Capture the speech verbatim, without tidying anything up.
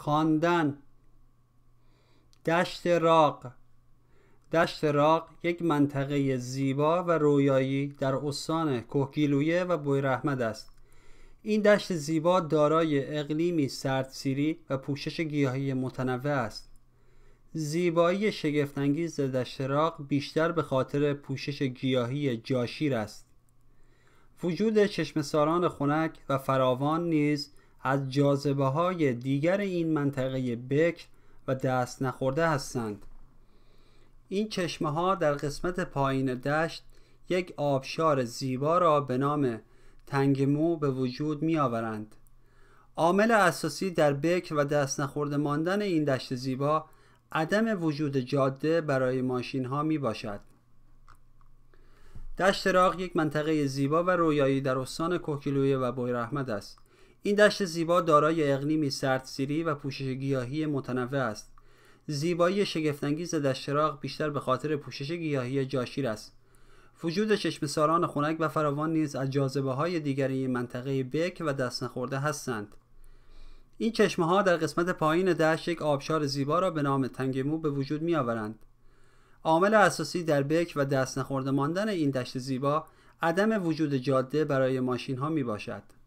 خواندن. دشت راق. دشت راق یک منطقه زیبا و رویایی در استان کهگیلویه و بویراحمد است. این دشت زیبا دارای اقلیمی سردسیری و پوشش گیاهی متنوع است. زیبایی شگفت‌انگیز دشت راق بیشتر به خاطر پوشش گیاهی جاشیر است. وجود چشمه‌ساران خنک و فراوان نیز از جاذبه‌های دیگر این منطقه بکر و دست نخورده هستند. این چشمه‌ها در قسمت پایین دشت یک آبشار زیبا را به نام تنگمو به وجود می آورند. عامل اساسی در بکر و دست نخورده ماندن این دشت زیبا عدم وجود جاده برای ماشین ها می باشد. دشت راق یک منطقه زیبا و رویایی در استان کهگیلویه و بویراحمد است. این دشت زیبا دارای اقلیمی سردسیری و پوشش گیاهی متنوع است. زیبایی شگفت‌انگیز دشت راق بیشتر به خاطر پوشش گیاهی جاشیر است. وجود چشمه‌ساران خنک و فراوان نیز از جاذبه‌های دیگر این منطقه بکر و دست نخورده هستند. این چشمه‌ها در قسمت پایین دشت یک آبشار زیبا را به نام تنگمو به وجود می‌آورند. عامل اساسی در بکر و دست نخورده ماندن این دشت زیبا عدم وجود جاده برای ماشین‌ها میباشد.